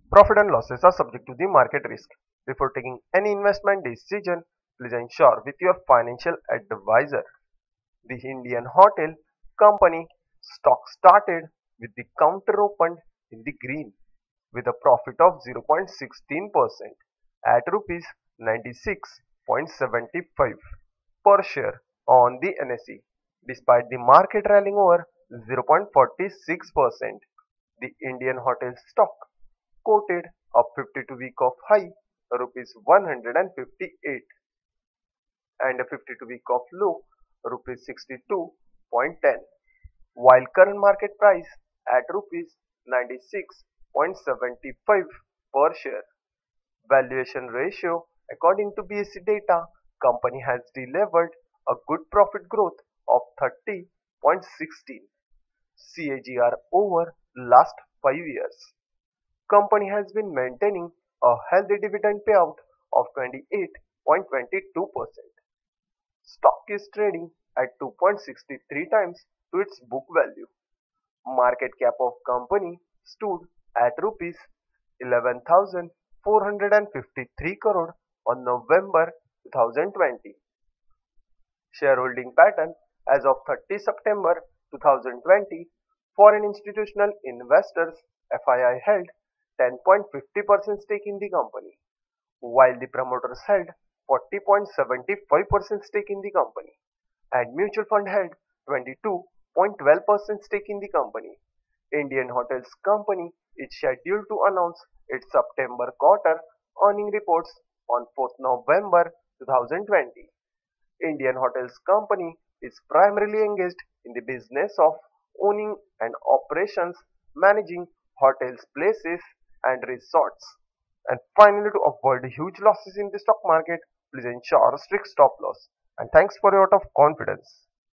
Profit and losses are subject to the market risk. Before taking any investment decision, please ensure with your financial advisor. The Indian Hotel Company stock started with the counter opened in the green with a profit of 0.16% at rupees 96.75 per share on the NSE. Despite the market rallying over 0.46%, the Indian Hotel stock quoted a 52-week of high rupees 158 and a 52-week of low rupees 62.10, while current market price at rupees 96.75 per share. Valuation ratio according to BSE data, company has delivered a good profit growth of 30.16 CAGR over last 5 years. Company has been maintaining a healthy dividend payout of 28.22%. Stock is trading at 2.63 times to its book value. Market cap of company stood at rupees 11,453 crore on November 2020. Shareholding pattern as of 30 September 2020, foreign institutional investors FII held 10.50% stake in the company, while the promoters held 40.75% stake in the company, and mutual fund held 22.12% stake in the company. Indian Hotels Company is scheduled to announce its September quarter earning reports on 4th November 2020. Indian Hotels Company is primarily engaged in the business of owning and operations, managing hotels, places, and resorts. And finally, to avoid huge losses in the stock market, please ensure strict stop loss. And thanks for your vote of confidence.